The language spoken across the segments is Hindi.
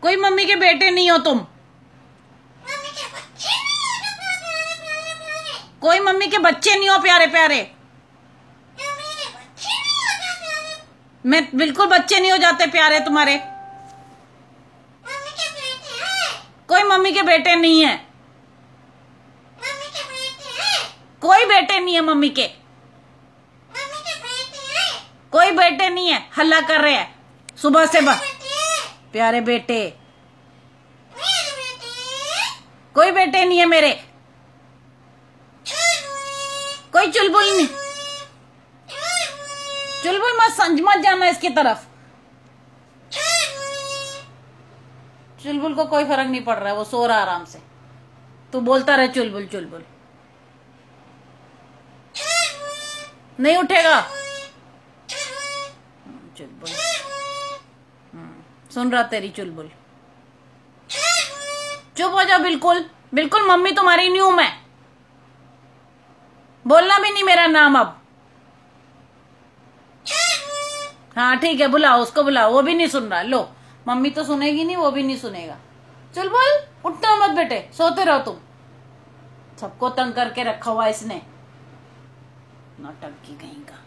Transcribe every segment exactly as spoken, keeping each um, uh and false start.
कोई मम्मी के बेटे नहीं हो तुम। कोई मम्मी के बच्चे नहीं हो प्यारे प्यारे। मैं बिल्कुल बच्चे नहीं हो जाते प्यारे तुम्हारे। कोई मम्मी के बेटे नहीं है। कोई बेटे नहीं है मम्मी के। कोई बेटे नहीं है। हल्ला कर रहे हैं सुबह से बस। प्यारे बेटे, कोई बेटे नहीं है मेरे। कोई चुलबुल नहीं। चुलबुल मत समझ मत जाना इसकी तरफ। चुलबुल को कोई फर्क नहीं पड़ रहा है, वो सो रहा आराम से। तू बोलता रहे चुलबुल चुलबुल। नहीं उठेगा चुलबुल। सुन रहा तेरी चुलबुल। चुप हो जाओ बिल्कुल। बिल्कुल मम्मी तुम्हारी नहीं हूं मैं। बोलना भी नहीं मेरा नाम अब। हाँ ठीक है, बुलाओ उसको, बुलाओ। वो भी नहीं सुन रहा। लो, मम्मी तो सुनेगी नहीं, वो भी नहीं सुनेगा। चुलबुल उठना मत बेटे, सोते रहो तुम। सबको तंग करके रखा हुआ इसने, नौटंकी कहीं का।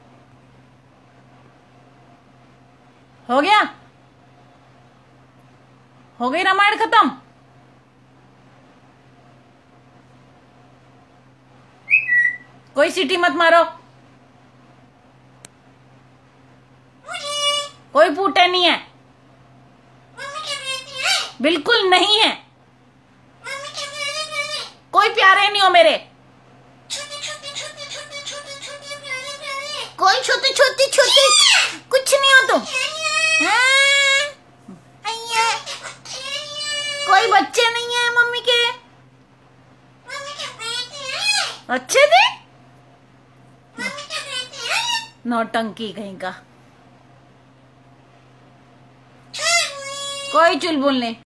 हो गया? हो गई रामायण खत्म? कोई सीटी मत मारो। कोई पूटे नहीं है। बिल्कुल नहीं है। कोई प्यारे नहीं हो मेरे। कोई छोटी छोटी छोटी कुछ नहीं हो तुम। कोई बच्चे नहीं है मम्मी के। अच्छे थे। नौटंकी कहीं का। कोई चुलबुल नहीं।